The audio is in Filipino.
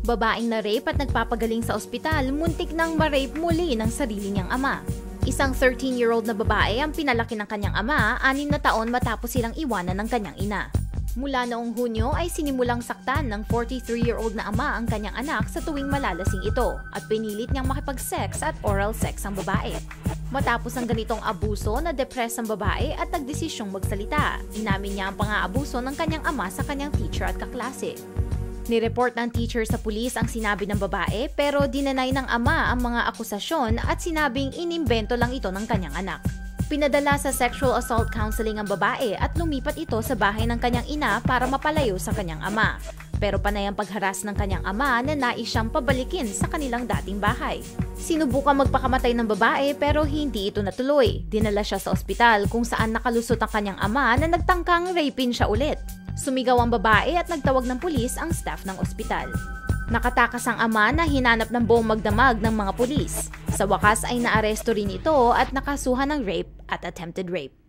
Babaeng na rape at nagpapagaling sa ospital, muntik nang ma-rape muli ng sarili niyang ama. Isang 13-year-old na babae ang pinalaki ng kanyang ama 6 na taon matapos silang iwanan ng kanyang ina. Mula noong Hunyo ay sinimulang saktan ng 43-year-old na ama ang kanyang anak sa tuwing malalasing ito at pinilit niyang makipag-sex at oral sex ang babae. Matapos ang ganitong abuso, na-depress ang babae at nagdesisyong magsalita. Inamin niya ang pang-aabuso ng kanyang ama sa kanyang teacher at kaklase. Nireport ng teacher sa pulis ang sinabi ng babae pero dinenay ng ama ang mga akusasyon at sinabing inimbento lang ito ng kanyang anak. Pinadala sa sexual assault counseling ang babae at lumipat ito sa bahay ng kanyang ina para mapalayo sa kanyang ama. Pero panay ang pagharas ng kanyang ama na nais siyang pabalikin sa kanilang dating bahay. Sinubukang magpakamatay ng babae pero hindi ito natuloy. Dinala siya sa ospital kung saan nakalusot ang kanyang ama na nagtangkang rapin siya ulit. Sumigaw ang babae at nagtawag ng pulis ang staff ng ospital. Nakatakas ang ama na hinanap ng buong magdamag ng mga pulis. Sa wakas ay naaresto rin ito at nakasuhan ng rape at attempted rape.